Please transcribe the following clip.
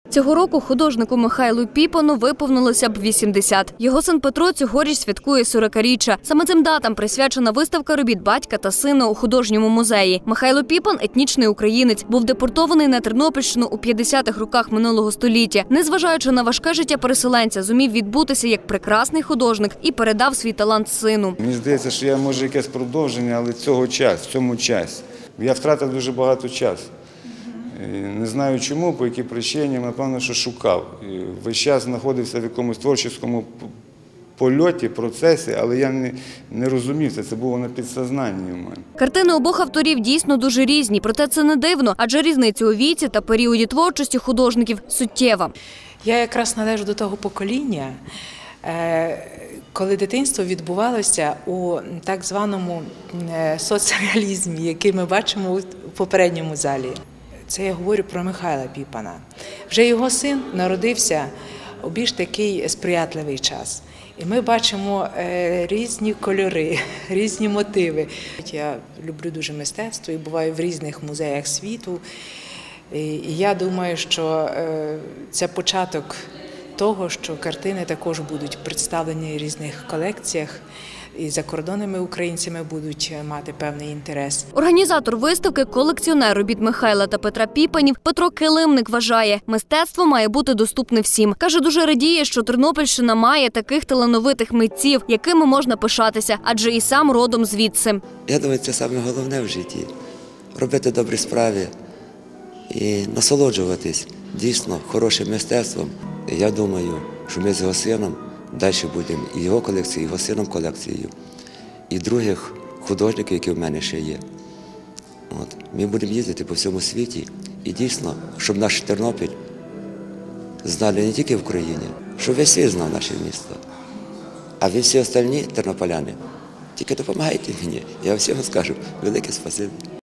Цього року художнику Михайлу Піпану виповнилося б 80. Його син Петро цьогоріч святкує 40-річчя. Саме цим датам присвячена виставка робіт батька та сина у художньому музеї. Михайло Піпан – етнічний українець. Був депортований на Тернопільщину у 50-х роках минулого століття. Незважаючи на важке життя переселенця, зумів відбутися як прекрасний художник і передав свій талант сину. Мені здається, що я, може, якесь продовження, але в цьому часі. Я втратив дуже багато часу. Не знаю чому, по якій причині, напевно, що шукав. Весь час знаходився в якомусь творчому польоті, процесі, але я не розумів, це було на підсознанні у мене. Картини обох авторів дійсно дуже різні, проте це не дивно, адже різниця у віці та періоді творчості художників суттєва. Я якраз належу до того покоління, коли дитинство відбувалося у так званому соцреалізмі, який ми бачимо у попередньому залі. Це я говорю про Михайла Піпана. Вже його син народився у більш такий сприятливий час. І ми бачимо різні кольори, різні мотиви. Я люблю дуже мистецтво і буваю в різних музеях світу. І я думаю, що це початок того, що картини також будуть представлені в різних колекціях. І закордонними українцями будуть мати певний інтерес. Організатор виставки, колекціонер робіт Михайла та Петра Піпанів Петро Килимник вважає, мистецтво має бути доступне всім. Каже, дуже радіє, що Тернопільщина має таких талановитих митців, якими можна пишатися, адже і сам родом звідси. Я думаю, це саме головне в житті – робити добрі справи і насолоджуватись дійсно хорошим мистецтвом. Я думаю, що ми з його сином далі будемо і його колекцією, і його сином колекцією, і других художників, які в мене ще є. Ми будемо їздити по всьому світі і дійсно, щоб наш Тернопіль знали не тільки в Україні, щоб весь світ знав наше місто. А ви всі остальні тернополяни, тільки допомагайте мені, я всім скажу велике спасибі.